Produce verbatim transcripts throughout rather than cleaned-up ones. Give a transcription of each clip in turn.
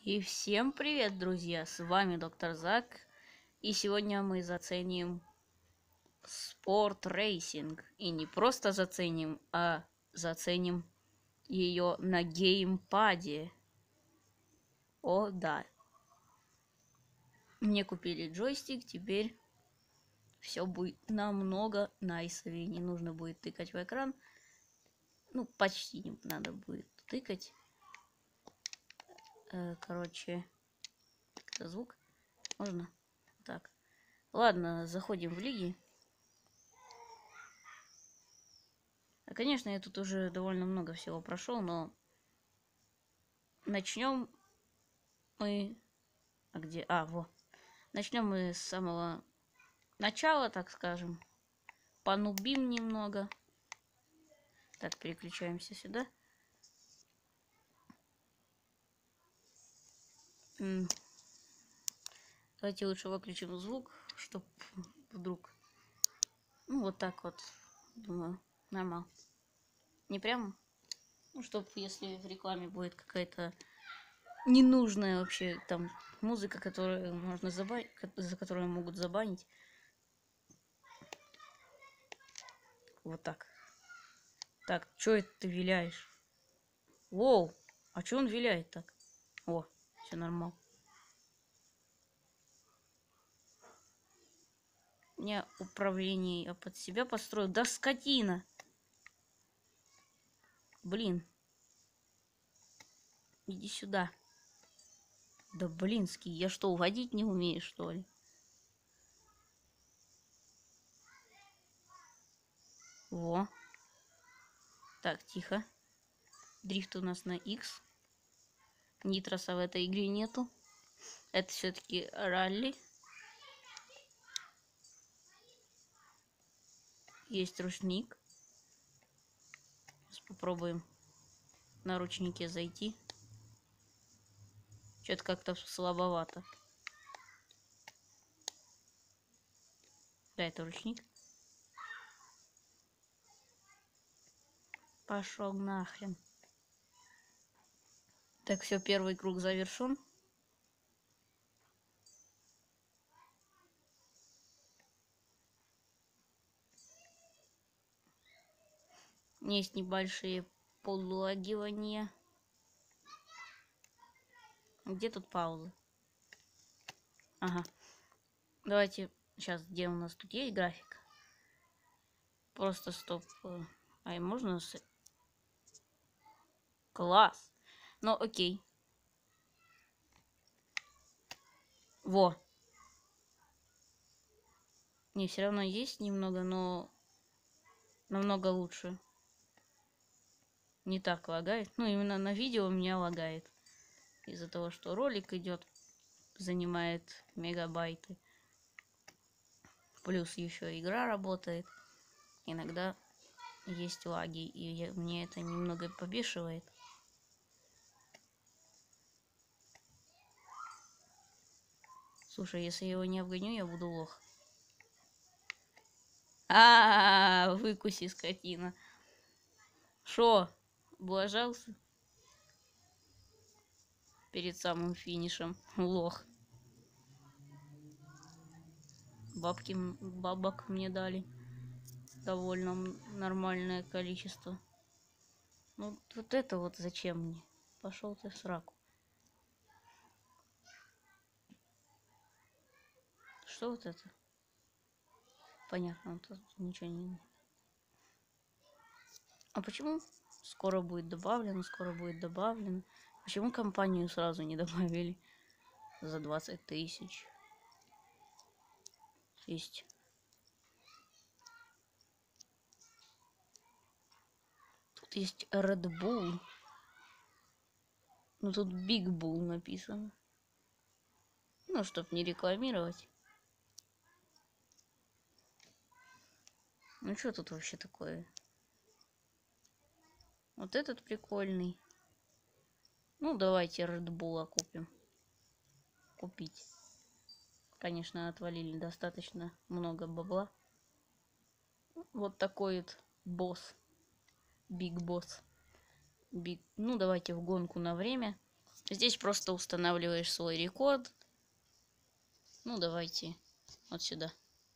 И всем привет, друзья! С вами доктор Зак. И сегодня мы заценим спорт рейсинг. И не просто заценим, а заценим ее на геймпаде. О, да. Мне купили джойстик, теперь все будет намного найсовее. Не нужно будет тыкать в экран. Ну, почти не надо будет тыкать. Э, короче, это звук. Можно? Так. Ладно, заходим в лиги. А, конечно, я тут уже довольно много всего прошел, но начнем мы... А где? А, во. Начнем мы с самого начала, так скажем. Понубим немного. Так, переключаемся сюда. М. Давайте лучше выключим звук, чтоб вдруг... Ну, вот так вот. Думаю, нормально. Не прямо? Ну, чтоб, если в рекламе будет какая-то ненужная вообще там музыка, которую можно забанить, за которую могут забанить. Вот так. Так, чё это ты виляешь? Воу, а чё он виляет так? О, все нормально. Не управление я под себя построил. Да скотина! Блин. Иди сюда. Да блинский, я что, уводить не умею, что ли? Во. Так, тихо. Дрифт у нас на X. Нитроса в этой игре нету. Это все-таки ралли. Есть ручник. Сейчас попробуем на ручнике зайти. Что-то как-то слабовато. Да, это ручник. Пошел нахрен. Так, все, первый круг завершен. Есть небольшие подлагивания. Где тут пауза? Ага. Давайте сейчас, где у нас тут есть график? Просто стоп. Ай, можно с... Класс. Ну, окей. Во. Не, все равно есть немного, но намного лучше. Не так лагает. Ну, именно на видео у меня лагает. Из-за того, что ролик идет, занимает мегабайты. Плюс еще игра работает. Иногда есть лаги, и я, мне это немного побешивает. Слушай, если я его не обгоню, я буду лох. А, -а, -а выкуси, скотина. Шо, облажался? Перед самым финишем. Лох. Бабки, бабок мне дали. Довольно нормальное количество. Ну, вот это вот зачем мне? Пошел ты в сраку. Что вот это? Понятно, тут ничего не... А почему скоро будет добавлено, скоро будет добавлено? Почему компанию сразу не добавили за двадцать тысяч? Есть. Тут есть Red Bull. Ну тут Big Bull написано. Ну, чтоб не рекламировать. Ну что тут вообще такое? Вот этот прикольный. Ну, давайте Red Bull купим. Купить. Конечно, отвалили достаточно много бабла. Вот такой вот босс. Биг босс. Биг. Ну, давайте в гонку на время. Здесь просто устанавливаешь свой рекорд. Ну, давайте вот сюда.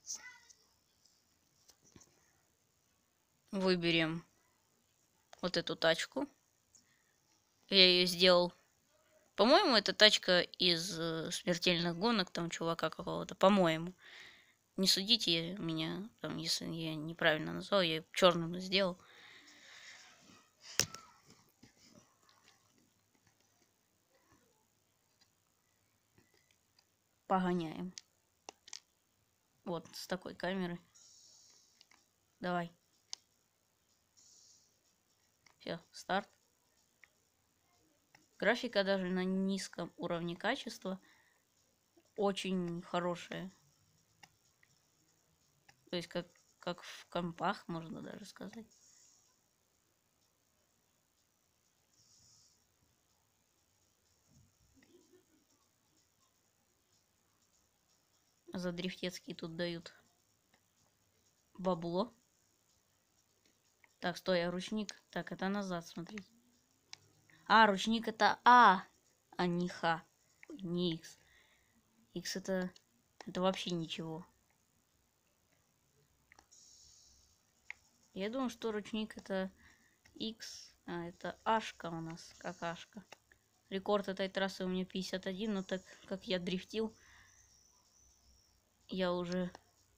Выберем вот эту тачку. Я ее сделал. По-моему, это тачка из э, смертельных гонок, там чувака какого-то. По-моему. Не судите меня, там, если я неправильно назвал, я черным сделал. Погоняем. Вот, с такой камеры. Давай. Все, старт. Графика даже на низком уровне качества очень хорошая. То есть как, как в компах, можно даже сказать. За дрифтецкие тут дают бабло. Так, стой, а ручник? Так, это назад смотреть. А, ручник это А, а не Х. Не Х. Х это... Это вообще ничего. Я думаю, что ручник это X, а это Ашка у нас, как Ашка. Рекорд этой трассы у меня пятьдесят один, но так как я дрифтил, я уже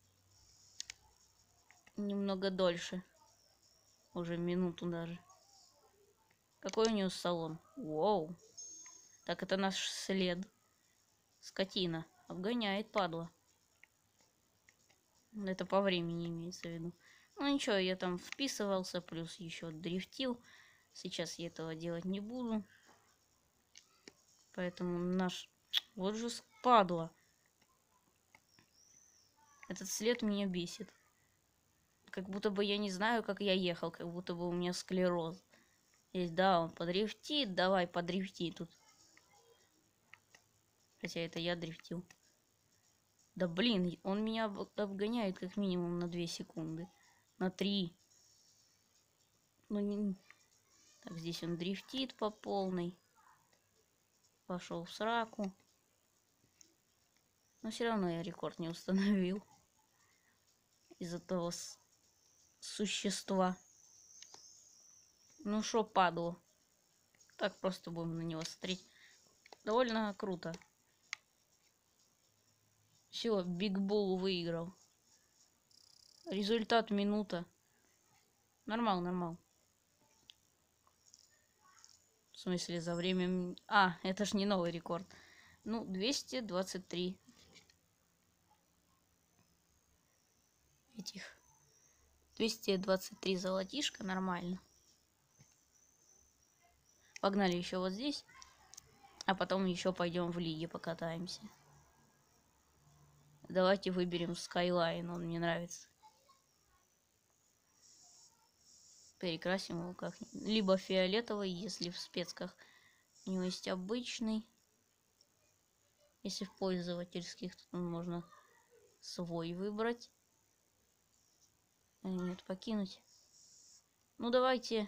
немного дольше. Уже минуту даже. Какой у него салон? Воу. Так, это наш след. Скотина. Обгоняет, падла. Это по времени имеется в виду. Ну ничего, я там вписывался, плюс еще дрифтил. Сейчас я этого делать не буду. Поэтому наш... Вот же падла. Этот след меня бесит. Как будто бы я не знаю, как я ехал. Как будто бы у меня склероз. Здесь, да, он подрифтит. Давай, подрифти тут. Хотя это я дрифтил. Да блин, он меня обгоняет как минимум на две секунды. На три. Ну, не... Так, здесь он дрифтит по полной. Пошел в сраку. Но все равно я рекорд не установил. Из-за того с... существа. Ну шо, падло. Так просто будем на него смотреть. Довольно круто. Все, Биг Булл выиграл. Результат минута. Нормал, нормал. В смысле, за время... А, это ж не новый рекорд. Ну, двести двадцать три. Этих. двести двадцать три золотишка, нормально. Погнали еще вот здесь. А потом еще пойдем в лиге покатаемся. Давайте выберем Skyline, он мне нравится. Перекрасим его как-нибудь. Либо фиолетовый, если в спецках. У него есть обычный. Если в пользовательских, то можно свой выбрать. Нет, покинуть. Ну давайте.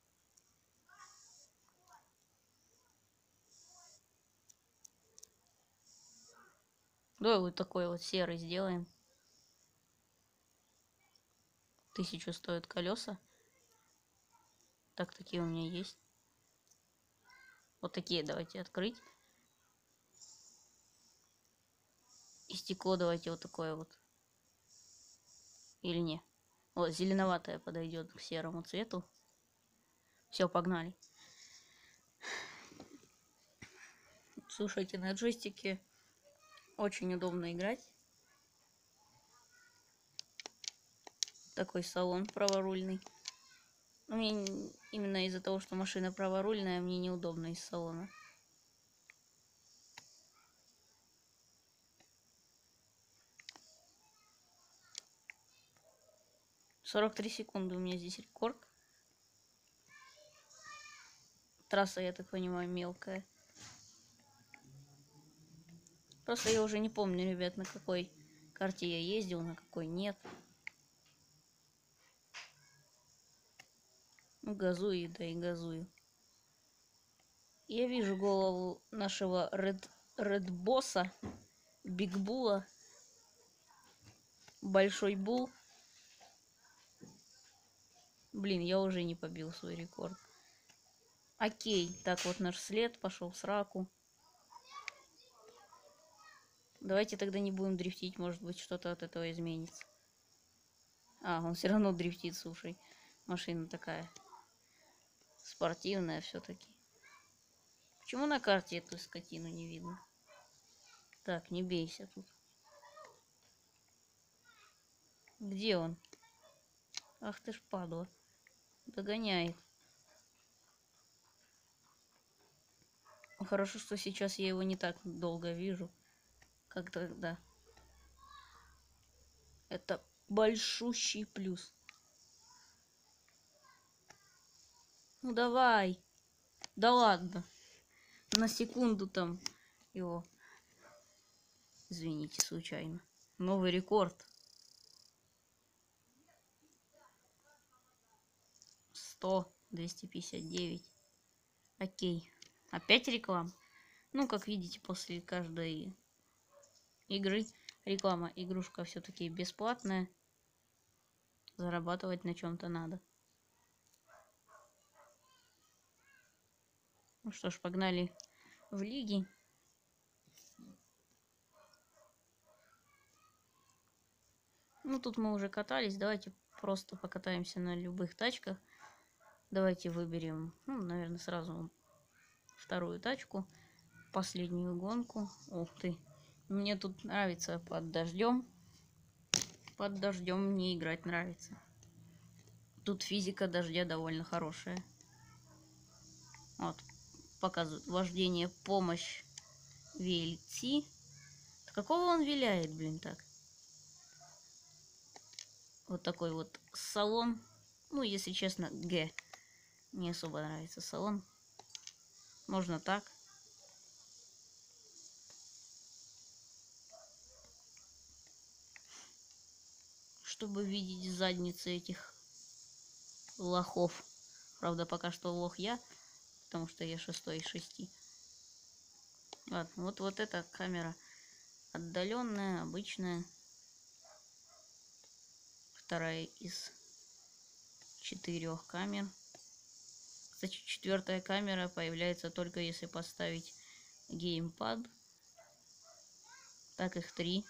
Давай вот такой вот серый сделаем. Тысячу стоят колеса. Так, такие у меня есть. Вот такие давайте открыть. И стекло давайте вот такое вот. Или не. Вот, зеленоватое подойдет к серому цвету. Все, погнали. Слушайте, на джойстике очень удобно играть. Такой салон праворульный. Но мне именно из-за того, что машина праворульная, мне неудобно из салона. сорок три секунды у меня здесь рекорд. Трасса, я так понимаю, мелкая. Просто я уже не помню, ребят, на какой карте я ездил, на какой нет. Ну, газую, да и газую. Я вижу голову нашего Ред, Ред Босса, Биг Була, Большой Бул. Блин, я уже не побил свой рекорд. Окей, так вот наш след пошел в сраку. Давайте тогда не будем дрифтить, может быть что-то от этого изменится. А, он все равно дрифтит, слушай. Машина такая спортивная все-таки. Почему на карте эту скотину не видно? Так, не бейся тут. Где он? Ах ты ж падла. Догоняет. Хорошо, что сейчас я его не так долго вижу, как тогда. Это большущий плюс. Ну давай. Да ладно. На секунду там его. Извините, случайно. Новый рекорд. сто, двести пятьдесят девять. Окей. Опять реклама. Ну, как видите, после каждой игры реклама. Игрушка все-таки бесплатная. Зарабатывать на чем-то надо. Ну что ж, погнали в лиги. Ну, тут мы уже катались. Давайте просто покатаемся на любых тачках. Давайте выберем, ну, наверное, сразу вторую тачку. Последнюю гонку. Ух ты. Мне тут нравится под дождем. Под дождем мне играть нравится. Тут физика дождя довольно хорошая. Вот. Показывает вождение, помощь, ви эл ти. Какого он виляет, блин, так? Вот такой вот салон. Ну, если честно, Г. Не особо нравится салон. Можно так. Чтобы видеть задницы этих лохов. Правда, пока что лох я. Потому что я шестой из шести. Ладно, вот, вот эта камера отдаленная, обычная. Вторая из четырех камер. Кстати, четвертая камера появляется только если поставить геймпад. Так их три.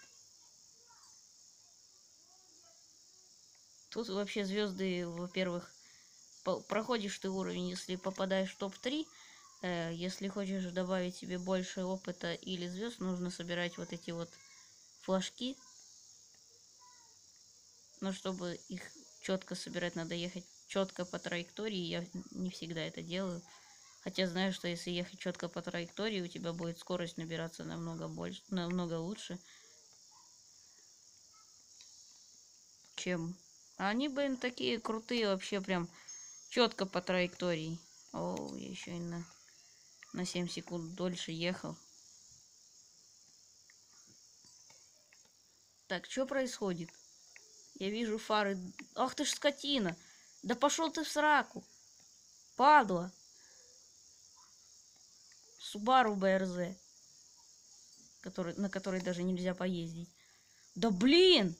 Тут вообще звезды, во-первых, проходишь ты уровень, если попадаешь в топ три. Э, если хочешь добавить себе больше опыта или звезд, нужно собирать вот эти вот флажки. Но чтобы их четко собирать, надо ехать четко по траектории. Я не всегда это делаю. Хотя знаю, что если ехать четко по траектории, у тебя будет скорость набираться намного больше, намного лучше, чем... А они, блин, такие крутые вообще, прям четко по траектории. О, я еще и на, на семь секунд дольше ехал. Так, что происходит? Я вижу фары. Ах ты ж скотина! Да пошел ты в сраку! Падла! Субару бэ эр зэ. Который, на которой даже нельзя поездить. Да блин!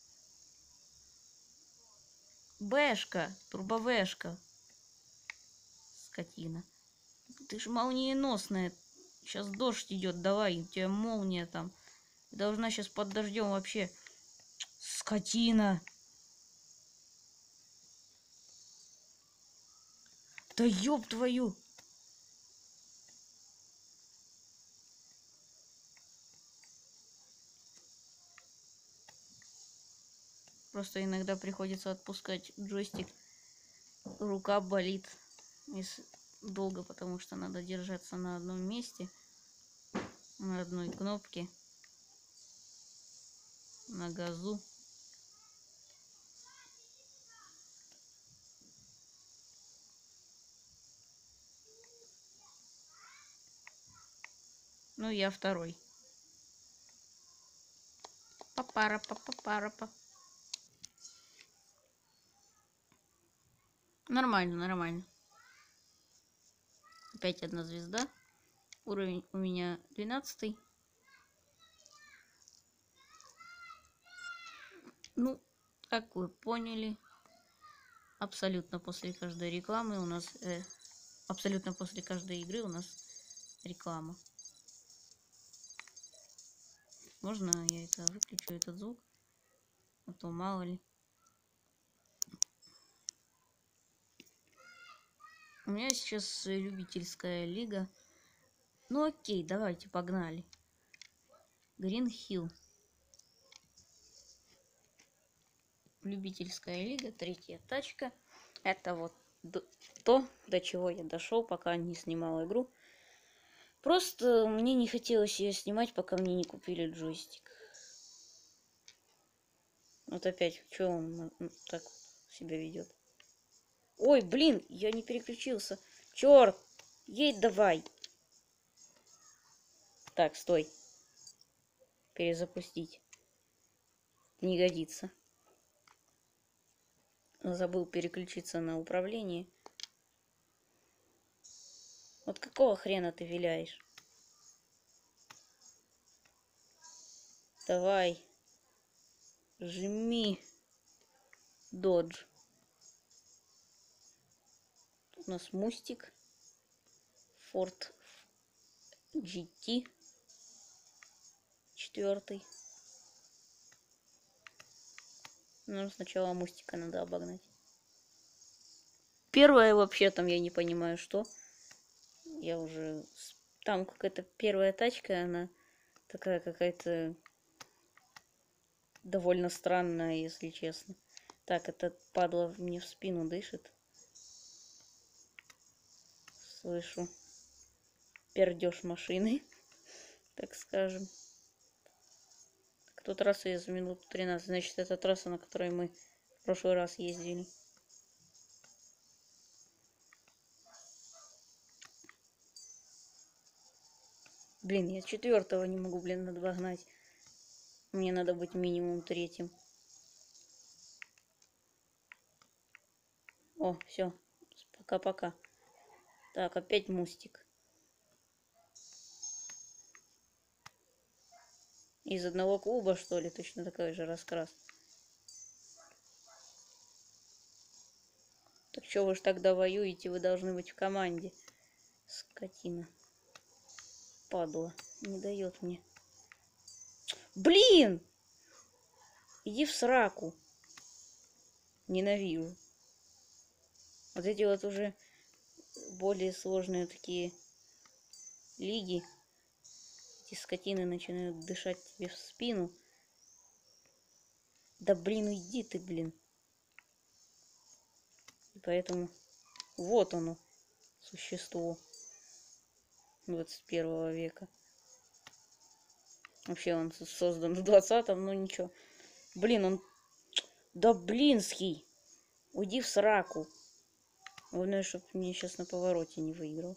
Бэшка, турбовэшка. Скотина. Ты ж молниеносная. Сейчас дождь идет, давай, у тебя молния там. Должна сейчас под дождем вообще. Скотина. Да ёб твою. Просто иногда приходится отпускать джойстик. Рука болит. Если долго, потому что надо держаться на одном месте. На одной кнопке. На газу. Ну, я второй. Папара-па-папара-па. Нормально, нормально. Опять одна звезда. Уровень у меня двенадцатый. Ну, как вы поняли, абсолютно после каждой рекламы у нас... Э, абсолютно после каждой игры у нас реклама. Можно я это выключу, этот звук? А то мало ли. У меня сейчас любительская лига. Ну окей, давайте, погнали. Green Hill. Любительская лига, третья тачка. Это вот то, до чего я дошел, пока не снимал игру. Просто мне не хотелось ее снимать, пока мне не купили джойстик. Вот опять, что он так себя ведет? Ой, блин, я не переключился. Черт, едь давай. Так, стой. Перезапустить. Не годится. Забыл переключиться на управление. Вот какого хрена ты виляешь? Давай. Жми. Додж. Тут у нас мустик. Форд джи ти. Четвертый. Ну, сначала мустика надо обогнать. Первое вообще там я не понимаю, что. Я уже... Там какая-то первая тачка, она такая какая-то довольно странная, если честно. Так, этот падла мне в спину дышит. Слышу пердеж машины, так скажем. Тут трасса из минут тринадцать. Значит, это трасса, на которой мы в прошлый раз ездили. Блин, я четвертого не могу, блин, надогнать. Мне надо быть минимум третьим. О, все. Пока-пока. Так, опять мустик. Из одного клуба, что ли? Точно такой же раскрас. Так что вы ж тогда воюете? Вы должны быть в команде. Скотина. Падла. Не дает мне. Блин! Иди в сраку. Ненавижу. Вот эти вот уже более сложные такие лиги. Эти скотины начинают дышать тебе в спину. Да блин, уйди ты, блин. И поэтому вот оно, существо двадцать первого века. Вообще он создан в двадцатом, но ничего. Блин, он... Да блинский! Уйди в сраку. Главное, чтобы мне сейчас на повороте не выиграл.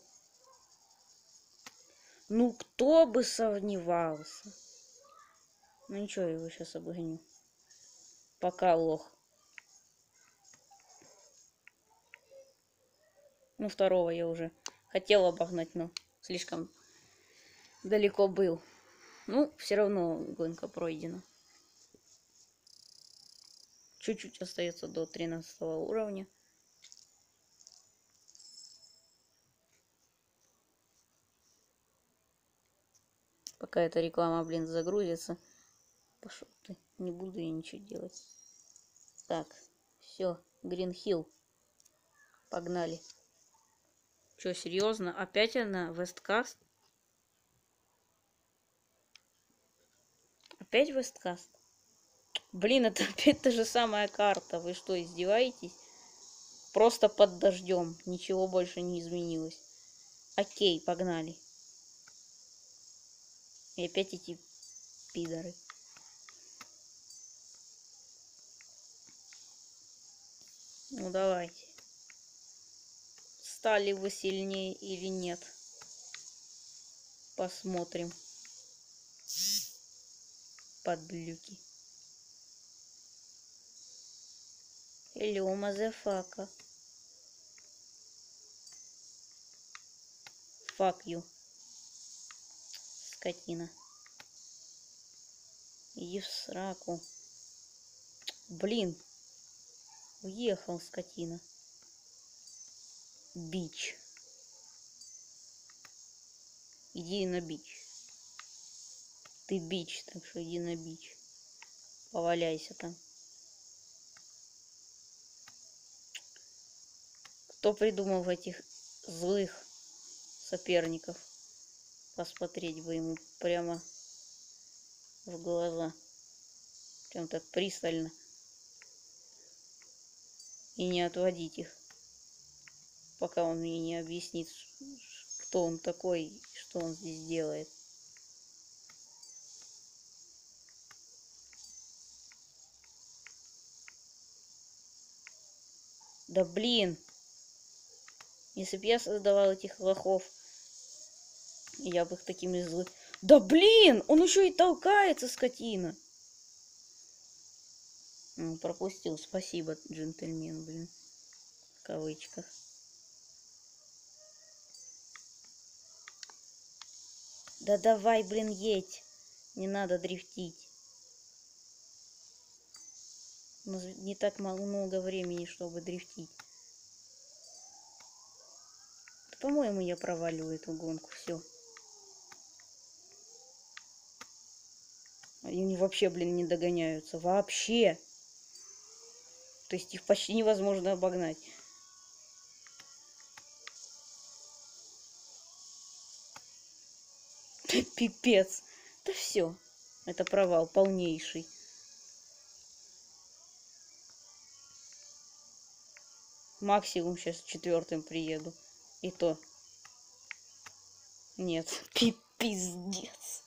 Ну, кто бы сомневался. Ну, ничего, я его сейчас обгоню. Пока, лох. Ну, второго я уже хотел обогнать, но слишком далеко был. Ну, все равно гонка пройдена. Чуть-чуть остается до тринадцатого уровня. Пока эта реклама, блин, загрузится. Пошел ты. Не буду я ничего делать. Так, все. Green Hill. Погнали. Че, серьезно? Опять она? Весткаст? Опять Весткаст? Блин, это опять та же самая карта. Вы что, издеваетесь? Просто под дождем. Ничего больше не изменилось. Окей, погнали. И опять эти пидоры. Ну давайте. Стали вы сильнее или нет? Посмотрим. Подлюки. Hello, мазафака. Fuck you. Скотина. Иди в сраку. Блин. Уехал, скотина. Бич. Иди на бич. Ты бич, так что иди на бич. Поваляйся там. Кто придумал этих злых соперников? Посмотреть бы ему прямо в глаза. Прям так пристально. И не отводить их, пока он мне не объяснит, кто он такой, что он здесь делает. Да блин! Если бы я создавал этих лохов, я бы их такими злыми... Да блин! Он еще и толкается, скотина! Ну, пропустил. Спасибо, джентльмен, блин. В кавычках. Да давай, блин, едь. Не надо дрифтить. У нас не так много времени, чтобы дрифтить. По-моему, я провалю эту гонку. Все. Они вообще, блин, не догоняются. Вообще. То есть их почти невозможно обогнать. Пипец. Да все. Это провал полнейший. Максимум сейчас четвертым приеду. И то. Нет. Пиздец.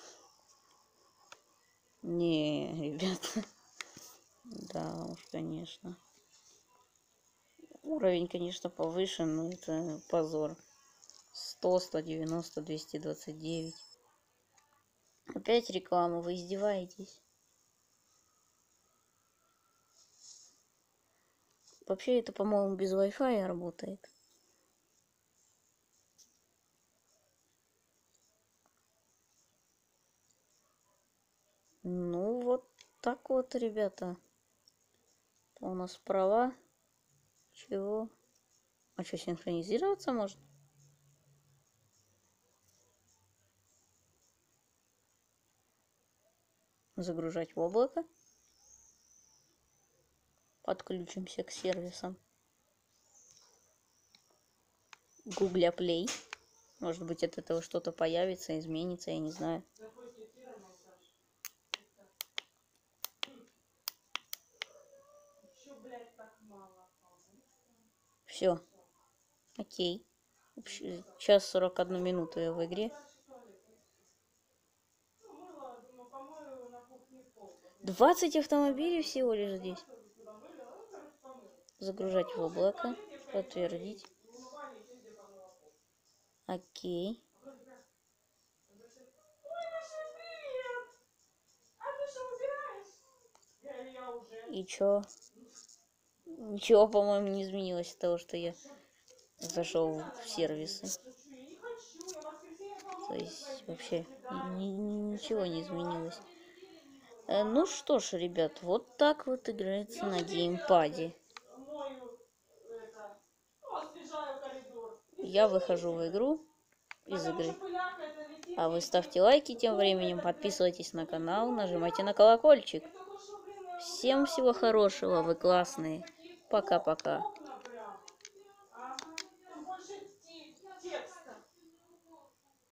Не, ребята. Да уж, конечно. Уровень, конечно, повышен, но это позор. сто, сто девяносто, двести двадцать девять. Опять реклама, вы издеваетесь? Вообще это, по-моему, без Wi-Fi работает. Ну, вот так вот, ребята. У нас права. Чего? А что, синхронизироваться можно? Загружать в облако. Подключимся к сервисам Google Play. Может быть, от этого что-то появится, изменится, я не знаю. Все. Окей. Час сорок одну минуту я в игре. двадцать автомобилей всего лишь здесь. Загружать в облако. Подтвердить. Окей. И чё? Ничего, по-моему, не изменилось от того, что я зашел в сервисы. То есть вообще ни ни ничего не изменилось. Э, ну что ж, ребят, вот так вот играется на геймпаде. Я выхожу в игру из игры. А вы ставьте лайки тем временем, подписывайтесь на канал, нажимайте на колокольчик. Всем всего хорошего, вы классные. Пока-пока.